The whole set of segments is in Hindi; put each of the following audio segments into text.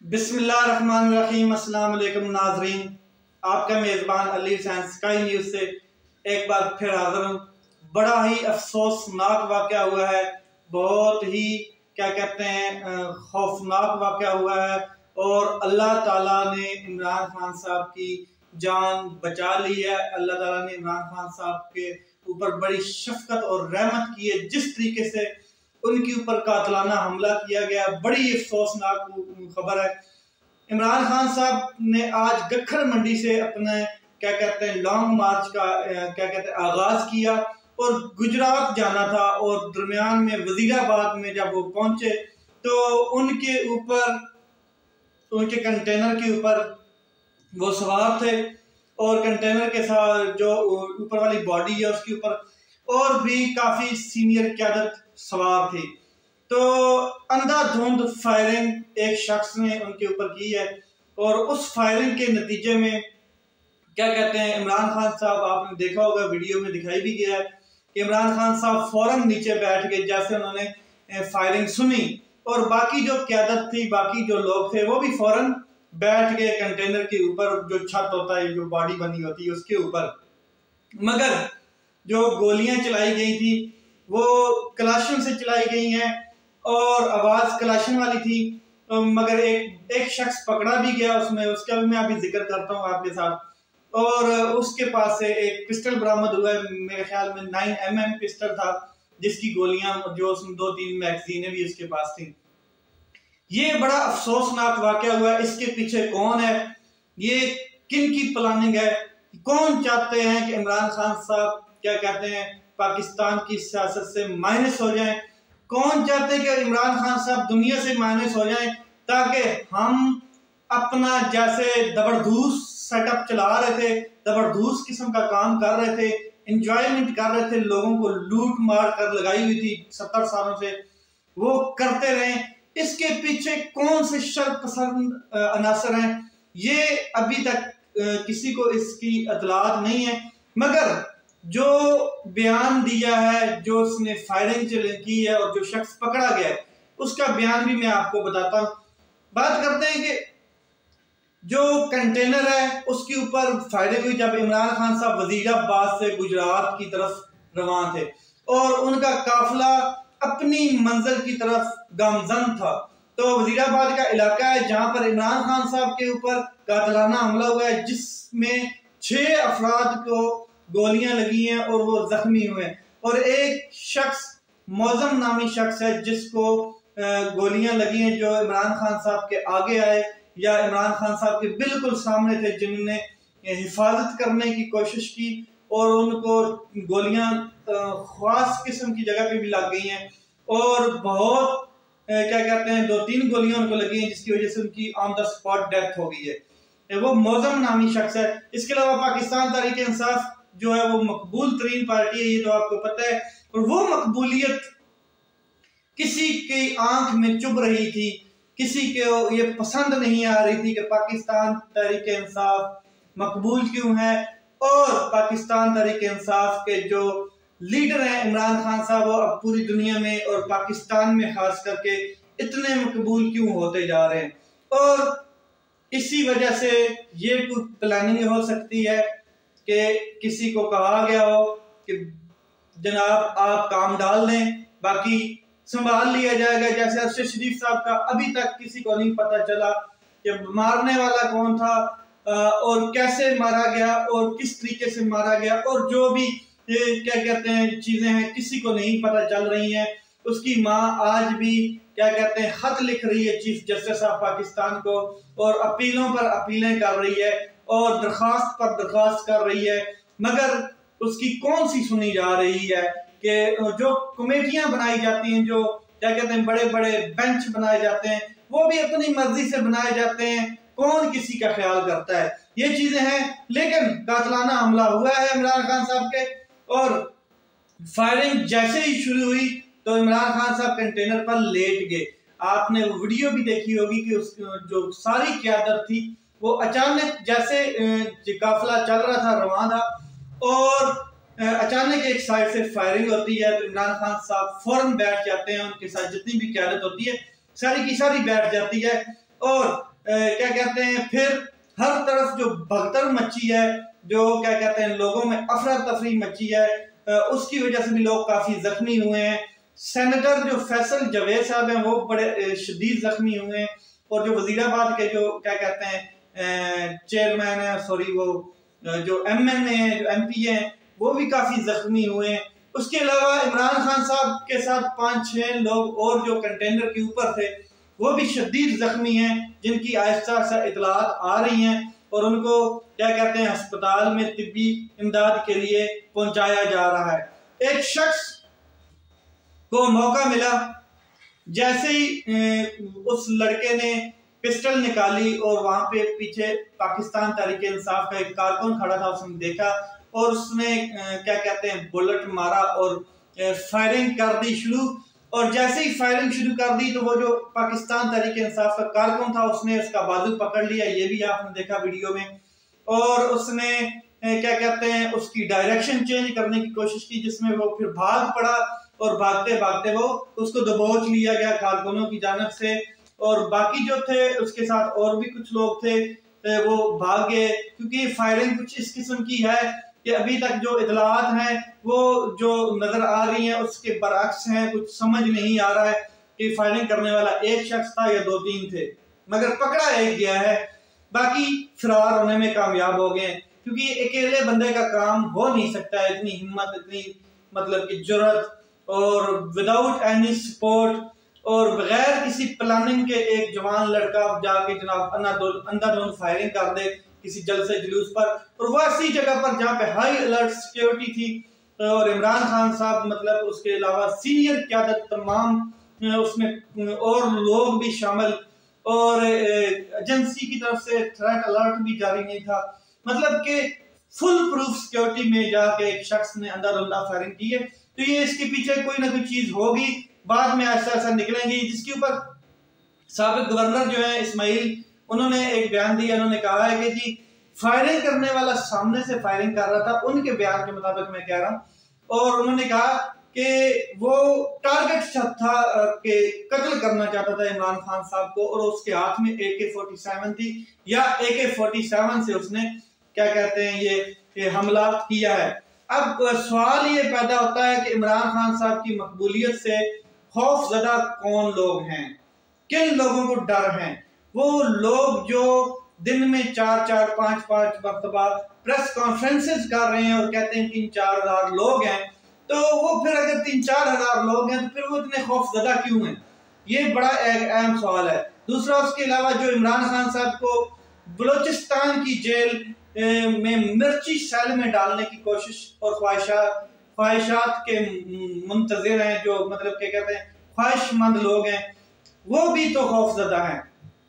बिस्मिल्लाहिर्रहमानिर्रहीम। अस्सलाम वालेकुम नाजरीन, आपका मेज़बान अली हुसैन स्काई न्यूज़ से एक बार फिर हाज़िर हूँ। बड़ा ही अफसोसनाक वाक़या हुआ है, बहुत ही खौफनाक वाक़या हुआ है और अल्लाह ताला ने इमरान खान साहब की जान बचा ली है। अल्लाह ताला ने इमरान खान साहब के ऊपर बड़ी शफ़क़त और रहमत की है। जिस तरीके से उनके ऊपर कातलाना हमला किया गया, बड़ी अफसोसनाक खबर है। इमरान खान साहब ने आज गखर मंडी से अपने लॉन्ग मार्च का आगाज किया और गुजरात जाना था और दरमियान में वजीराबाद में जब वो पहुंचे तो उनके कंटेनर के ऊपर वो सवार थे और कंटेनर के साथ जो ऊपर वाली बॉडी है उसके ऊपर और भी काफी सीनियर क़यादत सवार थी। तो अंधाधुंध फायरिंग एक शख्स ने उनके ऊपर की है और उस फायरिंग के नतीजे में इमरान खान साहब, आपने देखा होगा वीडियो में दिखाई भी गया है कि इमरान खान साहब फौरन नीचे बैठ गए जैसे उन्होंने फायरिंग सुनी और बाकी जो क़यादत थी, बाकी जो लोग थे वो भी फौरन बैठ गए कंटेनर के ऊपर, जो छत होता है, जो बॉडी बनी होती है उसके ऊपर। मगर जो गोलियां चलाई गई थी वो कलाशन से चलाई गई हैं और आवाज कलाशन वाली थी, मगर एक शख्स पकड़ा भी गया उसमें, उसका भी मैं अभी जिक्र करता हूँ आपके साथ। और उसके पास से एक पिस्टल बरामद हुआ है, मेरे ख्याल में 9mm पिस्टल था जिसकी गोलियां, जो उसमें 2-3 मैगजीनें भी उसके पास थी। ये बड़ा अफसोसनाक वाकया हुआ है। इसके पीछे कौन है, ये किन की प्लानिंग है, कौन चाहते हैं कि इमरान खान साहब पाकिस्तान की सियासत से माइनस हो जाएं, कौन चाहते हैं कि इमरान खान साहब दुनिया से माइनस हो जाएं ताकि हम अपना जैसे जबरदस्त सेटअप चला रहे थे, जबरदस्त किस्म का काम कर रहे थे, एंजॉयमेंट कर रहे थे, लोगों को लूट मार कर लगाई हुई थी 70 सालों से, वो करते रहे। इसके पीछे कौन से शरपसंद अनासर हैं, ये अभी तक किसी को इसकी इत्तलात नहीं है। मगर जो बयान दिया है, जो उसने फायरिंग की है और जो शख्स पकड़ा गया है उसका बयान भी मैं आपको बताता हूँ। बात करते हैं कि जो कंटेनर है उसके ऊपर फायरिंग हुई जब इमरान खान साहब वजीराबाद से गुजरात की तरफ रवाना थे और उनका काफिला अपनी मंजिल की तरफ गामजन था। तो वजीराबाद का इलाका है जहां पर इमरान खान साहब के ऊपर कातलाना हमला हुआ है, जिसमें 6 अफराद को गोलियां लगी हैं और वो जख्मी हुए हैं और एक शख्स मौजम नामी शख्स है जिसको गोलियां लगी हैं, जो इमरान खान साहब के आगे आए या इमरान खान साहब के बिल्कुल सामने थे, जिन्होंने हिफाजत करने की कोशिश की और उनको गोलियां खास किस्म की जगह पे भी लग गई हैं और बहुत 2-3 गोलियां उनको लगी हैं जिसकी वजह से उनकी ऑन द स्पॉट डेथ हो गई है। वो मौजम नामी शख्स है। इसके अलावा पाकिस्तान तहरीक-ए-इंसाफ जो है वो मकबूल तरीन पार्टी है, ये तो आपको पता है, और वो मकबूलियत किसी की आंख में चुभ रही थी, किसी को ये पसंद नहीं आ रही थी कि पाकिस्तान तहरीक-ए-इंसाफ मकबूल क्यों है और पाकिस्तान तहरीक-ए-इंसाफ के जो लीडर हैं इमरान खान साहब, वो अब पूरी दुनिया में और पाकिस्तान में खास करके इतने मकबूल क्यों होते जा रहे हैं। और इसी वजह से ये कुछ प्लानिंग हो सकती है कि किसी को कहा गया हो कि जनाब आप काम डाल दें, बाकी संभाल लिया जाएगा। जैसे अरशद शरीफ साहब का अभी तक किसी को नहीं पता चला कि मारने वाला कौन था और कैसे मारा गया और किस तरीके से मारा गया, और जो भी चीजें हैं किसी को नहीं पता चल रही हैं। उसकी माँ आज भी खत लिख रही है चीफ जस्टिस ऑफ पाकिस्तान को और अपीलों पर अपीलें कर रही है और दरखास्त पर दरखास्त कर रही है, मगर उसकी कौन सी सुनी जा रही है कि जो कमेटियां बनाई जाती हैं, जो बड़े बड़े बेंच बनाए जाते हैं, वो भी अपनी मर्जी से बनाए जाते हैं, कौन किसी का ख्याल करता है, ये चीजें हैं। लेकिन कातलाना हमला हुआ है इमरान खान साहब के और फायरिंग जैसे ही शुरू हुई तो इमरान खान साहब कंटेनर पर लेट गए। आपने वो वीडियो भी देखी होगी कि उस जो सारी क़यादत थी वो अचानक जैसे काफिला चल रहा था, रवाना था, और अचानक एक साइड से फायरिंग होती है तो इमरान खान साहब फौरन बैठ जाते हैं, उनके साथ जितनी भी क़यादत होती है सारी की सारी बैठ जाती है और क्या कहते हैं फिर हर तरफ जो भगदड़ मची है, जो क्या कहते हैं लोगों में अफरा तफरी मची है, उसकी वजह से भी लोग काफी जख्मी हुए हैं। सेनेटर जो फैसल जवेद साहब हैं वो बड़े शदीद जख्मी हुए हैं, और जो वजीराबाद के जो क्या कहते हैं चेयरमैन है, सॉरी वो जो MNA है, जो MP हैं, वो भी काफी जख्मी हुए हैं। उसके अलावा इमरान खान साहब के साथ 5-6 लोग और जो कंटेनर के ऊपर थे वो भी शदीद जख्मी हैं, जिनकी आहिस्ता आहिस्ता इतलात आ रही हैं और उनको क्या कहते हैं अस्पताल में तिब्बी इमदाद के लिए पहुंचाया जा रहा है। एक शख्स को मौका मिला, जैसे ही उस लड़के ने पिस्टल निकाली और वहां पे पीछे पाकिस्तान तहरीक इंसाफ का एक कारकुन खड़ा था, उसने देखा और उसने क्या कहते हैं बुलेट मारा और फायरिंग कर दी शुरू। और जैसे ही फायरिंग शुरू कर दी तो वो जो पाकिस्तान तहरीक इंसाफ का कारकुन था उसने उसका बाजू पकड़ लिया, ये भी आपने देखा वीडियो में, और उसने क्या कहते हैं उसकी डायरेक्शन चेंज करने की कोशिश की, जिसमें वो फिर भाग पड़ा और भागते भागते वो उसको दबोच लिया गया कारकुनों की जानिब से। और बाकी जो थे उसके साथ और भी कुछ लोग थे वो भाग गए, क्योंकि फायरिंग कुछ इस किस्म की है कि अभी तक जो इतलात हैं वो जो नजर आ रही हैं उसके बरअक्स हैं। कुछ समझ नहीं आ रहा है कि फायरिंग करने वाला एक शख्स था या 2-3 थे, मगर पकड़ा एक गया है, बाकी फरार होने में कामयाब हो गए, क्योंकि अकेले बंदे का काम हो नहीं सकता है, इतनी हिम्मत, इतनी मतलब की जुर्रत, और विदाउट एनी सपोर्ट और बगैर किसी प्लानिंग के एक जवान लड़का जाके जनाब अंधाधुंध फायरिंग कर दे किसी जलसे जुलूस पर, और वह ऐसी जगह पर जहाँ पे हाई अलर्ट सिक्योरिटी थी, और इमरान खान साहब मतलब उसके अलावा सीनियर क़यादत तमाम उसमें और लोग भी शामिल, और एजेंसी की तरफ से थ्रेट अलर्ट भी जारी नहीं था, मतलब कि फुल प्रूफ सिक्योरिटी में जाके एक शख्स ने अंधाधुंध फायरिंग की है। तो ये इसके पीछे कोई ना कोई चीज होगी, बाद में ऐसा ऐसा निकलेंगी, जिसके ऊपर साबिक गवर्नर जो है इस्माइल, उन्होंने एक बयान दिया, उन्होंने कहा है कि जी फायरिंग करने वाला सामने से फायरिंग कर रहा था, उनके बयान के मुताबिक मैं कह रहा हूं, और उन्होंने कहा कि वो टारगेट था कि कत्ल करना चाहता था इमरान खान साहब को, और उसके हाथ में AK-47 थी, या AK-47 से उसने क्या कहते हैं ये हमला किया है। अब सवाल ये पैदा होता है कि इमरान खान साहब की मकबूलियत से खौफजदा कौन लोग हैं, किन लोगों को डर है? वो लोग जो दिन में 4-4, 5-5 मरतबा प्रेस कॉन्फ्रेंसेस कर रहे हैं और कहते हैं 3-4 हजार लोग हैं, तो वो फिर अगर 3-4 हजार लोग हैं तो फिर वो इतने खौफजदा क्यों हैं? ये बड़ा अहम सवाल है। दूसरा, उसके अलावा जो इमरान खान साहब को बलोचिस्तान की जेल में मिर्ची सेल में डालने की कोशिश और ख्वाहिशात के मुंतजिर हैं, जो मतलब क्या कहते हैं ख्वाहिशमंद लोग हैं, वो भी तो खौफजदा हैं।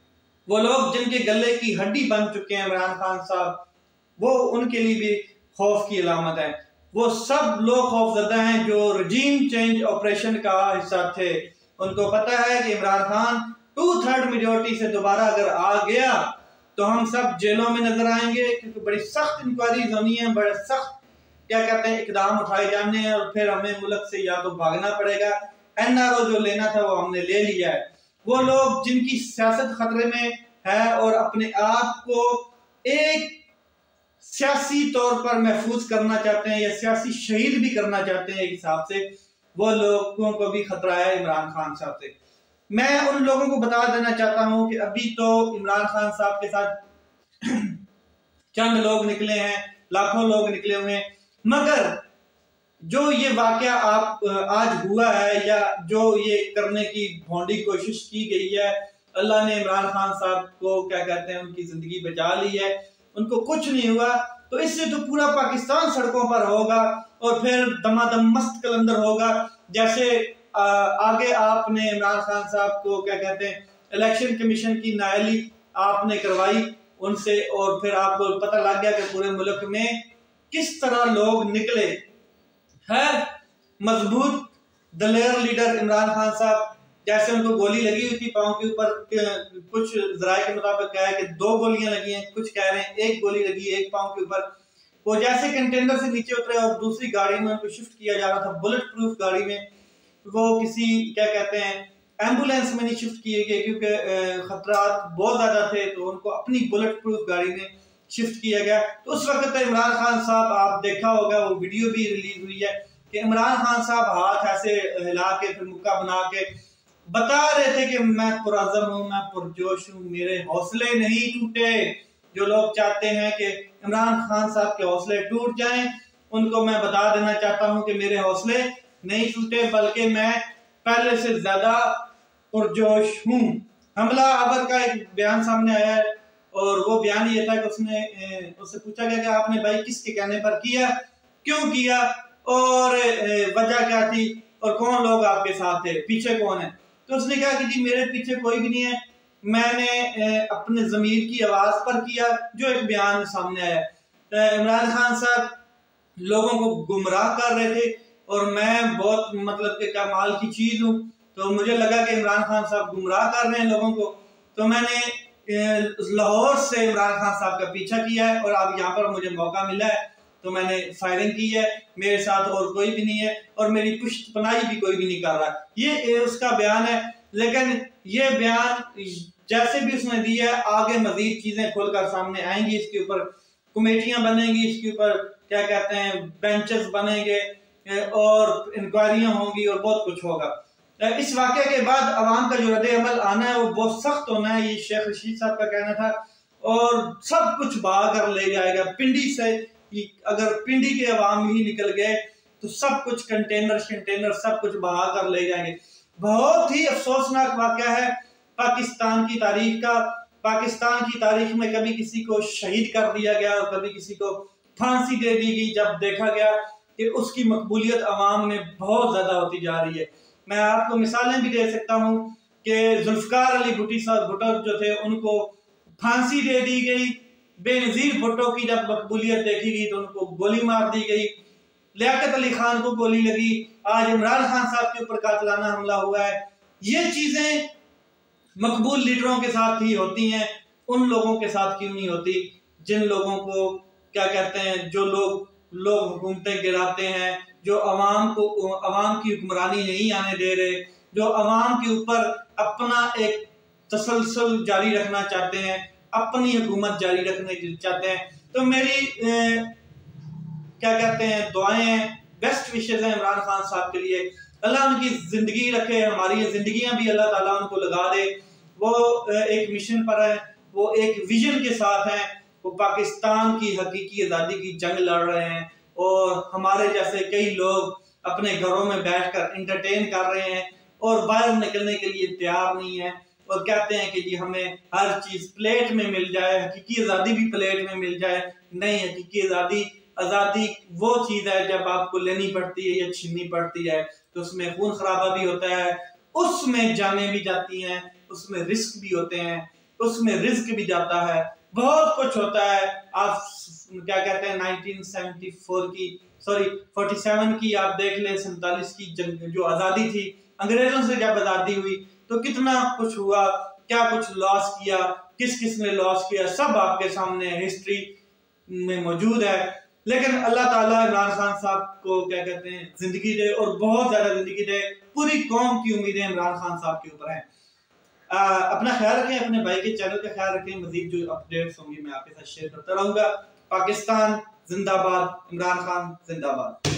वो लोग जिनके गले की हड्डी बन चुके हैं इमरान खान साहब, वो उनके लिए भी खौफ की अलामत है। वो सब लोग खौफजदा हैं जो रजीम चेंज ऑपरेशन का हिस्सा थे। उनको पता है कि इमरान खान 2/3 मेजोरिटी से दोबारा अगर आ गया तो हम सब जेलों में नजर आएंगे, क्योंकि बड़ी सख्त इंक्वायरीज होनी है, बड़े सख्त क्या कहते हैं इकदाम उठाए जाने हैं, और फिर हमें मुल्क से या तो भागना पड़ेगा। NRO जो लेना था वो हमने ले लिया है। वो लोग जिनकी सियासत खतरे में है और अपने आप को एक सियासी तौर पर महफूज करना चाहते हैं या सियासी शहीद भी करना चाहते हैं, एक हिसाब से वो लोगों को भी खतरा है इमरान खान साहब से। मैं उन लोगों को बता देना चाहता हूं कि अभी तो इमरान खान साहब के साथ चंद लोग निकले हैं, लाखों लोग निकले हुए हैं, मगर जो ये वाकया आप आज हुआ है या जो ये करने की भौंडी कोशिश की गई है, अल्लाह ने इमरान खान साहब को क्या कहते हैं उनकी जिंदगी बचा ली है, उनको कुछ नहीं हुआ, तो इससे तो पूरा पाकिस्तान सड़कों पर होगा और फिर दमादम मस्त कलंदर होगा। जैसे आगे आपने इमरान खान साहब को क्या कहते हैं इलेक्शन कमीशन की नायली आपने करवाई उनसे, और फिर आपको पता लग गया कि पूरे मुल्क में किस तरह लोग निकले। है मजबूत दलेर लीडर इमरान खान साहब, जैसे उनको गोली लगी हुई थी पांव के ऊपर, कुछ जराये के मुताबिक कहा है कि 2 गोलियां लगी हैं, कुछ कह रहे हैं 1 गोली लगी है एक पांव के ऊपर। वो जैसे कंटेनर से नीचे उतरे और दूसरी गाड़ी में उनको शिफ्ट किया जा रहा था, बुलेट प्रूफ गाड़ी में, वो किसी क्या कहते हैं एम्बुलेंस में नहीं शिफ्ट किए गए क्योंकि खतरात बहुत ज़्यादा थे, तो उनको अपनी बुलेट प्रूफ गाड़ी में शिफ्ट किया गया। तो उस वक्त इमरान खान साहब, आप देखा होगा वो वीडियो भी रिलीज हुई है कि इमरान खान साहब हाथ ऐसे हिला के फिर मुक्का बना के बता रहे थे कि मैं पुरअज़म हूँ, मैं पुरजोश हूँ, मेरे हौसले नहीं टूटे। जो लोग चाहते हैं कि इमरान खान साहब के हौसले टूट जाएं, उनको मैं बता देना चाहता हूँ कि मेरे हौसले नहीं टूटे, बल्कि मैं पहले से ज्यादा पुरजोश हूँ। हमला आवर का एक बयान सामने आया है और वो बयान ये था कि उससे पूछा गया कि आपने भाई किसके कहने पर किया, क्यों किया और वजह क्या थी और कौन लोग आपके साथ थे, पीछे कौन है। तो उसने कहा कि जी मेरे पीछे कोई भी नहीं है, मैंने अपने ज़मीर की आवाज़ पर किया, जो एक बयान सामने आया। इमरान खान साहब लोगों को गुमराह कर रहे थे और मैं बहुत मतलब कि कमाल की चीज़ हूँ, तो मुझे लगा कि इमरान खान साहब गुमराह कर रहे हैं लोगों को, तो मैंने लाहौर से इमरान खान साहब का पीछा किया है और अब यहाँ पर मुझे मौका मिला है तो मैंने फायरिंग की है। मेरे साथ और कोई भी नहीं है और मेरी पुष्ट पनाही भी कोई भी नहीं कर रहा। ये उसका बयान है, लेकिन ये बयान जैसे भी उसने दिया है, आगे मजीद चीजें खुलकर सामने आएंगी, इसके ऊपर कमेटियां बनेंगी, इसके ऊपर क्या कहते हैं बेंचेस बनेंगे और इंक्वायरियां होंगी और बहुत कुछ होगा। इस वाक़े के बाद अवाम का जो रद्द अमल आना है वो बहुत सख्त होना है, ये शेख रशीद साहब का कहना था, और सब कुछ बहा कर ले जाएगा पिंडी से। अगर पिंडी के अवाम ही निकल गए तो सब कुछ कंटेनर सब कुछ बहा कर ले जाएंगे। बहुत ही अफसोसनाक वाक़या है पाकिस्तान की तारीख का। पाकिस्तान की तारीख में कभी किसी को शहीद कर दिया गया और कभी किसी को फांसी दे दी गई, जब देखा गया कि उसकी मकबूलियत अवाम में बहुत ज्यादा होती जा रही है। मैं आपको मिसालें भी दे सकता हूँ कि जुल्फकार अली भुट्टो जो थे उनको फांसी दे दी गई, बेनजीर भुट्टो की जब मकबूलियत देखी गई तो उनको गोली मार दी गई, लियाकत अली खान को गोली लगी, आज इमरान खान साहब के ऊपर कातिलाना हमला हुआ है। ये चीजें मकबूल लीडरों के साथ ही होती हैं, उन लोगों के साथ क्यों नहीं होती जिन लोगों को क्या कहते हैं, जो लोग हुकूमतें गिराते हैं, जो अवाम की हुक्मरानी नहीं आने दे रहे, जो अवाम के ऊपर अपना एक तसलसल जारी रखना चाहते हैं, अपनी हुकूमत जारी रखने चाहते हैं। तो मेरी क्या कहते हैं दुआएं हैं, बेस्ट विशेज हैं इमरान खान साहब के लिए। अल्लाह उनकी जिंदगी रखे, हमारी जिंदगियां भी अल्लाह ताला उनको लगा दे। वो एक मिशन पर है, वो एक विजन के साथ हैं, वो पाकिस्तान की हकीकी आज़ादी की जंग लड़ रहे हैं और हमारे जैसे कई लोग अपने घरों में बैठकर इंटरटेन कर रहे हैं और बाहर निकलने के लिए तैयार नहीं है और कहते हैं कि जी हमें हर चीज प्लेट में मिल जाए, हकीकी आज़ादी भी प्लेट में मिल जाए। नहीं, हकीकी आज़ादी वो चीज है जब आपको लेनी पड़ती है या छीननी पड़ती है तो उसमें खून खराबा भी होता है, उसमें जानें भी जाती हैं, उसमें रिस्क भी होते हैं, उसमें रिस्क भी जाता है, बहुत कुछ होता है। आप क्या कहते हैं 47 की आप देख लें, 47 की जंग जो आज़ादी थी, अंग्रेजों से जब आज़ादी हुई तो कितना कुछ हुआ, क्या कुछ लॉस किया, किस किस ने लॉस किया, सब आपके सामने हिस्ट्री में मौजूद है। लेकिन अल्लाह ताला इमरान खान साहब को क्या कहते हैं जिंदगी दे और बहुत ज्यादा जिंदगी दे। पूरी कौम की उम्मीदें इमरान खान साहब के ऊपर हैं। अपना ख्याल रखें, अपने भाई के चैनल का ख्याल रखें। मजीद जो अपडेट्स होंगी मैं आपके साथ शेयर करता रहूंगा। पाकिस्तान जिंदाबाद, इमरान खान जिंदाबाद।